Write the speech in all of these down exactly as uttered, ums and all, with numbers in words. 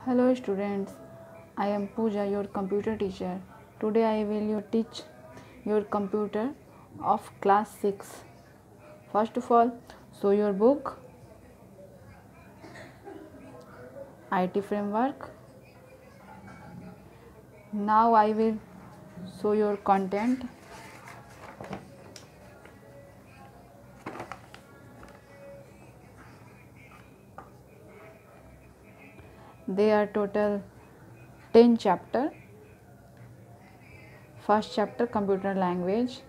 Hello students, I am Pooja, your computer teacher. Today I will you teach your computer of class six. First of all, show your book, I T framework. Now I will show your content. There are total ten chapter. First chapter computer language.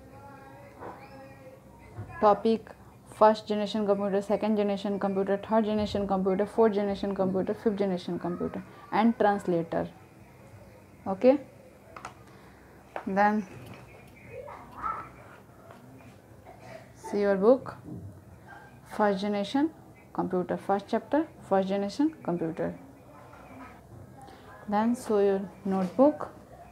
Topic first generation computer, second generation computer, third generation computer, fourth generation computer, fifth generation computer, and translator. Okay. Then see your book, first generation computer, first chapter, first generation computer. Then show your notebook,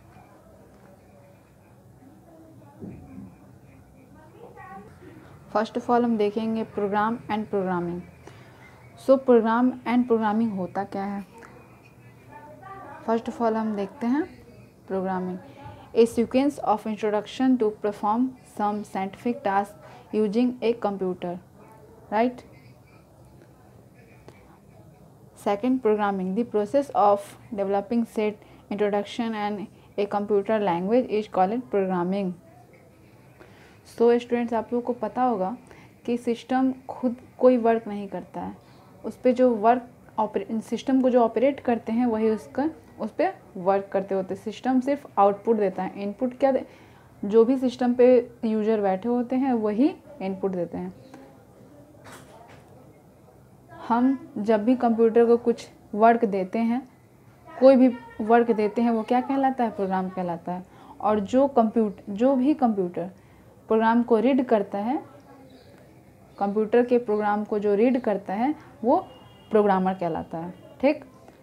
first of all हम देखेंगे program and programming. So program and programming होता क्या है. First of all हम देखते हैं programming. A sequence of introduction to perform some scientific task using a computer, right. Second programming, the process of developing set introduction and a computer language is called programming. So students, आप लोगों को पता होगा कि system खुद कोई work नहीं करता है. उस पर जो वर्क ऑपरे सिस्टम को जो ऑपरेट करते हैं वही उसका उस पर वर्क करते होते हैं. सिस्टम सिर्फ आउटपुट देता है, इनपुट क्या दे, जो भी सिस्टम पे यूजर बैठे होते हैं वही इनपुट देते हैं. हम जब भी कंप्यूटर को कुछ वर्क देते हैं, कोई भी वर्क देते हैं, वो क्या कहलाता है, प्रोग्राम कहलाता है. और जो कंप्यूटर जो भी कंप्यूटर प्रोग्राम को रीड करता है, कंप्यूटर के प्रोग्राम को जो रीड करता है वो प्रोग्रामर कहलाता है. ठीक.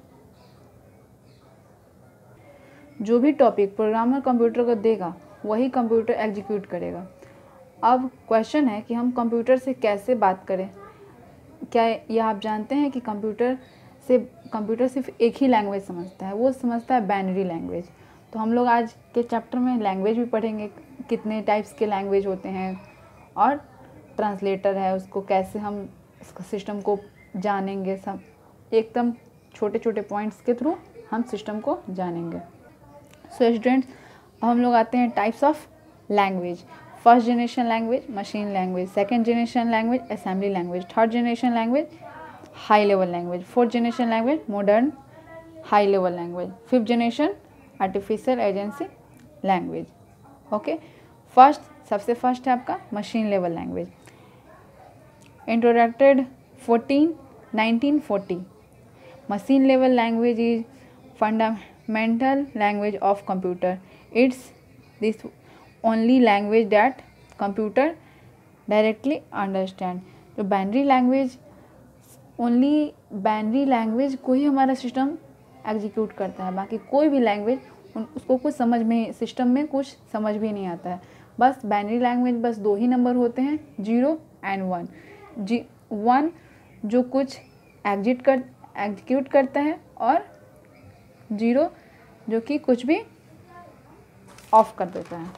जो भी टॉपिक प्रोग्रामर कंप्यूटर को देगा वही कंप्यूटर एग्जीक्यूट करेगा. अब क्वेश्चन है कि हम कंप्यूटर से कैसे बात करें. क्या यह आप जानते हैं कि कंप्यूटर से कंप्यूटर सिर्फ एक ही लैंग्वेज समझता है, वो समझता है बाइनरी लैंग्वेज. तो हम लोग आज के चैप्टर में लैंग्वेज भी पढ़ेंगे, कितने टाइप्स के लैंग्वेज होते हैं, और ट्रांसलेटर है, उसको कैसे हम इसका सिस्टम को जानेंगे. सब एकदम छोटे छोटे पॉइंट्स के थ्रू हम सिस्टम को जानेंगे. सो स्टूडेंट्स, अब हम लोग आते हैं types of language. First generation language machine language, second generation language assembly language, third generation language high level language, fourth generation language modern high level language, fifth generation artificial agency language. Okay. First सबसे first है आपका machine level language. Introducted fourteen nineteen forty. Machine level language is fundamental language of computer. It's this only language that computer directly understand. जो binary language, only binary language को ही हमारा system execute करता है. बाकी कोई भी लैंग्वेज उसको कुछ समझ में सिस्टम में कुछ समझ भी नहीं आता है. बस बाइनरी लैंग्वेज बस दो ही नंबर होते हैं, जीरो एंड वन. जी वन जो कुछ एग्जिट कर एग्जीक्यूट करता है, और जीरो जो कि कुछ भी ऑफ कर देता है.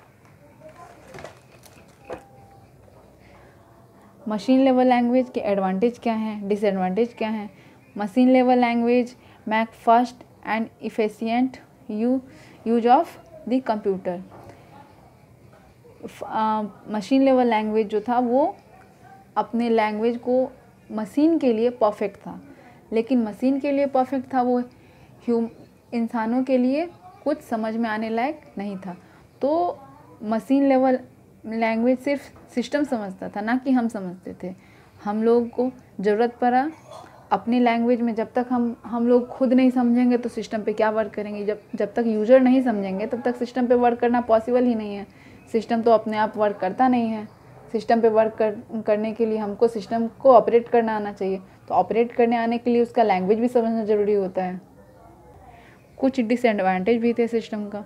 मशीन लेवल लैंग्वेज के एडवांटेज क्या हैं, डिसएडवांटेज क्या हैं. Machine level language make fast and efficient you use of the computer. Machine level language जो था वो अपने लैंग्वेज को मशीन के लिए परफेक्ट था, लेकिन मशीन के लिए परफेक्ट था, वो ह्यूम इंसानों के लिए कुछ समझ में आने लायक नहीं था. तो मशीन लेवल लैंग्वेज सिर्फ सिस्टम समझता था, ना कि हम समझते थे. हम लोगों को ज़रूरत पड़ा अपनी लैंग्वेज में. जब तक हम हम लोग खुद नहीं समझेंगे तो सिस्टम पे क्या वर्क करेंगे. जब जब तक यूज़र नहीं समझेंगे तब तक सिस्टम पे वर्क करना पॉसिबल ही नहीं है. सिस्टम तो अपने आप वर्क करता नहीं है. सिस्टम पे वर्क कर, करने के लिए हमको सिस्टम को ऑपरेट करना आना चाहिए. तो ऑपरेट करने आने के लिए उसका लैंग्वेज भी समझना ज़रूरी होता है. कुछ डिसएडवांटेज भी थे सिस्टम का.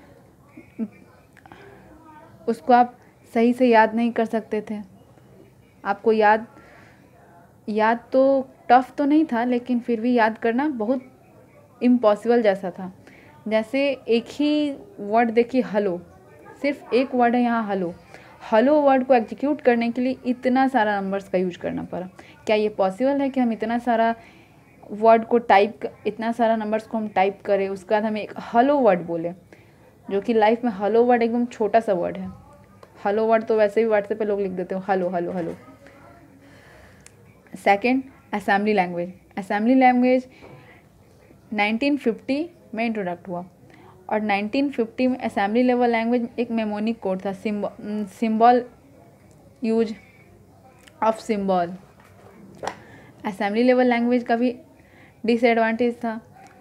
उसको आप सही से याद नहीं कर सकते थे. आपको याद याद तो टफ़ तो नहीं था, लेकिन फिर भी याद करना बहुत इम्पॉसिबल जैसा था। जैसे एक ही वर्ड देखिए, हेलो, सिर्फ एक वर्ड है यहाँ हेलो। हेलो वर्ड को एग्जीक्यूट करने के लिए इतना सारा नंबर्स का यूज करना पड़ा। क्या ये पॉसिबल है कि हम इतना सारा वर्ड को टाइप, इतना सारा नंबर्स को हम टाइप करें, उसके बाद हम एक हेलो वर्ड बोले, जो कि लाइफ में हेलो वर्ड एकदम छोटा सा वर्ड है। हेलो वर्ड तो वैसे भी व्हाट्सएप पे लोग लिख देते हो hello hello hello. Second, assembly language. Assembly language nineteen fifty में इंट्रोडक्ट हुआ, और नाइनटीन फिफ्टी में असेंबली लेवल लैंग्वेज एक मेमोनिक कोड था, symbol use of symbol. Assembly level language का भी डिसएडवांटेज था।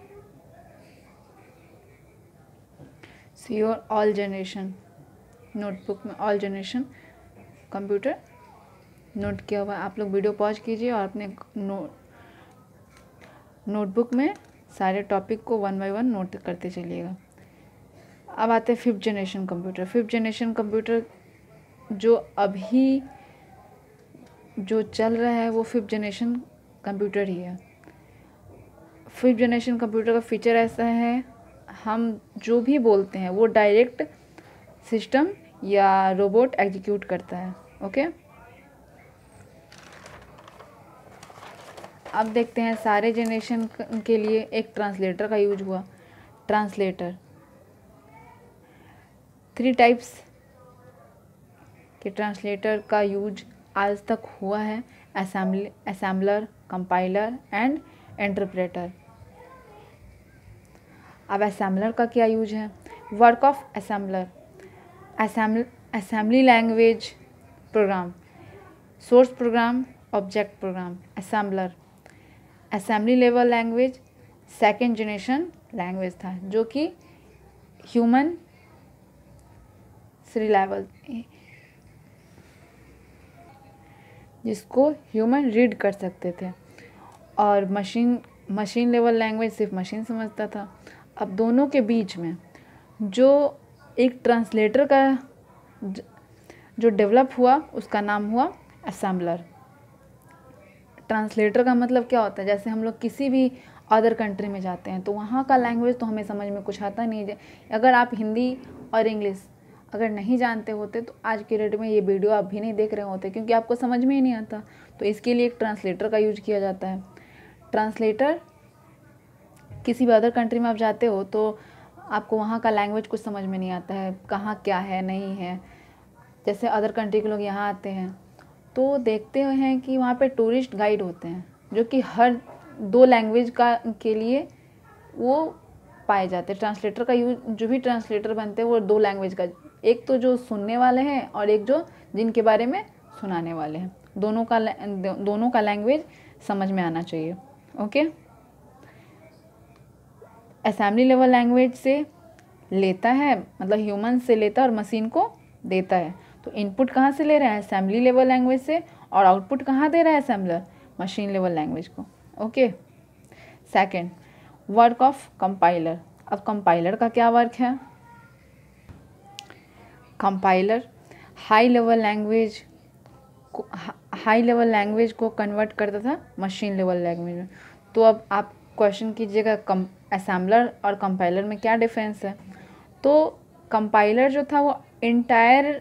श्योर ऑल जनरेशन, नोटबुक में ऑल जनरेशन कंप्यूटर नोट किया हुआ। आप लोग वीडियो पॉज कीजिए और अपने नो नोटबुक में सारे टॉपिक को वन बाय वन नोट करते चलिएगा। अब आते हैं fifth generation computer. Fifth generation computer जो अभी जो चल रहा है वो फिफ्थ जनरेशन कंप्यूटर ही है। फिफ्थ जनरेशन कंप्यूटर का फीचर ऐसा है, हम जो भी बोलते हैं वो डायरेक्ट सिस्टम या रोबोट एग्जीक्यूट करता है। ओके, अब देखते हैं सारे जनरेशन के लिए एक ट्रांसलेटर का यूज हुआ। ट्रांसलेटर थ्री टाइप्स के ट्रांसलेटर का यूज आज तक हुआ है, assembly assembler, compiler and interpreter. अब असेंबलर का क्या यूज है? Work of assembler, assembly language program, source program, object program. Assembler assembly level language second generation language था, जो कि ह्यूमन रिलायबल, जिसको ह्यूमन रीड कर सकते थे, और मशीन मशीन लेवल लैंग्वेज सिर्फ मशीन समझता था। अब दोनों के बीच में जो एक ट्रांसलेटर का जो डेवलप हुआ उसका नाम हुआ असेंबलर। ट्रांसलेटर का मतलब क्या होता है? जैसे हम लोग किसी भी अदर कंट्री में जाते हैं तो वहाँ का लैंग्वेज तो हमें समझ में कुछ आता नहीं है। अगर आप हिंदी और इंग्लिश अगर नहीं जानते होते तो आज के डेट में ये वीडियो आप भी नहीं देख रहे होते, क्योंकि आपको समझ में ही नहीं आता। तो इसके लिए एक ट्रांसलेटर का यूज किया जाता है। ट्रांसलेटर, किसी भी अदर कंट्री में आप जाते हो तो आपको वहाँ का लैंग्वेज कुछ समझ में नहीं आता है, कहाँ क्या है नहीं है। जैसे अदर कंट्री के लोग यहाँ आते हैं तो देखते हैं कि वहाँ पे टूरिस्ट गाइड होते हैं जो कि हर दो लैंग्वेज का के लिए वो पाए जाते हैं। ट्रांसलेटर का यूज, जो भी ट्रांसलेटर बनते हैं वो दो लैंग्वेज का, एक तो जो सुनने वाले हैं और एक जो जिनके बारे में सुनाने वाले हैं, दोनों का दोनों का लैंग्वेज समझ में आना चाहिए। ओके, असेंबली लेवल लैंग्वेज से लेता है, मतलब ह्यूमन से लेता है और मशीन को देता है। तो इनपुट कहाँ से ले रहा है? असेंबली लेवल लैंग्वेज से, और आउटपुट कहाँ दे रहा है? असेंबलर, मशीन लेवल लैंग्वेज को। Okay, second, work of compiler. अब कंपाइलर का क्या वर्क है? कंपाइलर हाई लेवल लैंग्वेज को हाई लेवल लैंग्वेज को कन्वर्ट करता था मशीन लेवल लैंग्वेज में। तो अब आप क्वेश्चन कीजिएगा कम असेंबलर और कंपाइलर में क्या डिफरेंस है? तो कंपाइलर जो था वो इंटायर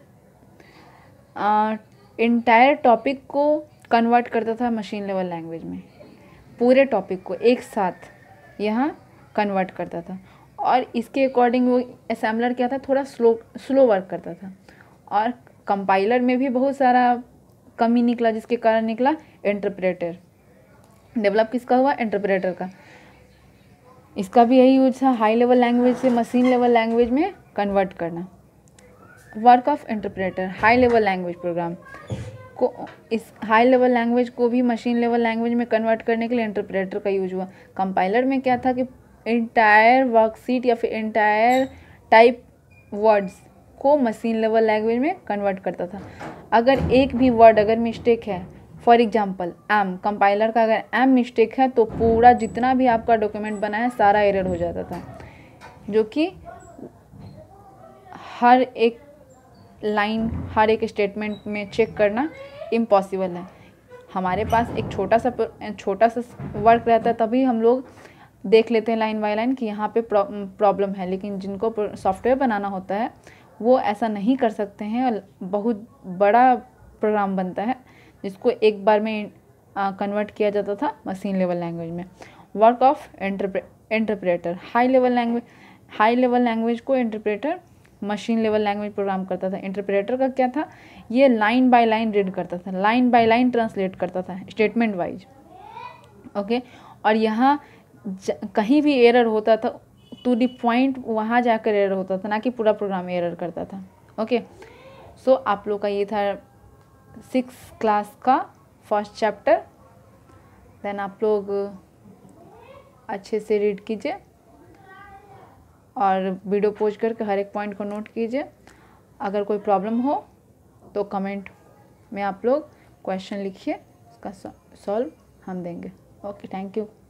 इंटायर टॉपिक को कन्वर्ट करता था मशीन लेवल लैंग्वेज में, पूरे टॉपिक को एक साथ यहाँ कन्वर्ट करता था। और इसके अकॉर्डिंग वो असेंबलर क्या था, थोड़ा स्लो स्लो वर्क करता था। और कंपाइलर में भी बहुत सारा कमी निकला, जिसके कारण निकला इंटरप्रेटर। डेवलप किसका हुआ? इंटरप्रेटर का। इसका भी यही यूज था, हाई लेवल लैंग्वेज से मशीन लेवल लैंग्वेज में कन्वर्ट करना। Work of interpreter, high level language program को, इस हाई लेवल लैंग्वेज को भी मशीन लेवल लैंग्वेज में कन्वर्ट करने के लिए इंटरप्रेटर का यूज हुआ। कंपाइलर में क्या था कि इंटायर वर्कशीट या फिर इंटायर टाइप वर्ड्स को मशीन लेवल लैंग्वेज में कन्वर्ट करता था। अगर एक भी वर्ड अगर मिस्टेक है, फॉर एग्जांपल एम, कंपाइलर का अगर एम मिस्टेक है तो पूरा जितना भी आपका डॉक्यूमेंट बना है सारा एरर हो जाता था, जो कि हर एक लाइन, हर एक स्टेटमेंट में चेक करना इम्पॉसिबल है। हमारे पास एक छोटा सा छोटा सा वर्क रहता है, तभी हम लोग देख लेते हैं लाइन बाय लाइन कि यहाँ पे प्रॉब्लम है, लेकिन जिनको सॉफ्टवेयर बनाना होता है वो ऐसा नहीं कर सकते हैं और बहुत बड़ा प्रोग्राम बनता है जिसको एक बार में कन्वर्ट किया जाता था मशीन लेवल लैंग्वेज में। Work of interpreter, high level language high level language को interpreter machine level language program करता था। इंटरप्रेटर का क्या था, ये लाइन बाय लाइन रीड करता था, लाइन बाय लाइन ट्रांसलेट करता था स्टेटमेंट वाइज। ओके, और यहाँ कहीं भी एरर होता था टू द पॉइंट वहाँ जाकर एरर होता था, ना कि पूरा प्रोग्राम एरर करता था। ओके, सो आप लोग का ये था सिक्स क्लास का फर्स्ट चैप्टर। देन आप लोग अच्छे से रीड कीजिए और वीडियो पोज करके हर एक पॉइंट को नोट कीजिए। अगर कोई प्रॉब्लम हो तो कमेंट में आप लोग क्वेश्चन लिखिए, उसका सॉल्व हम देंगे। Okay, thank you.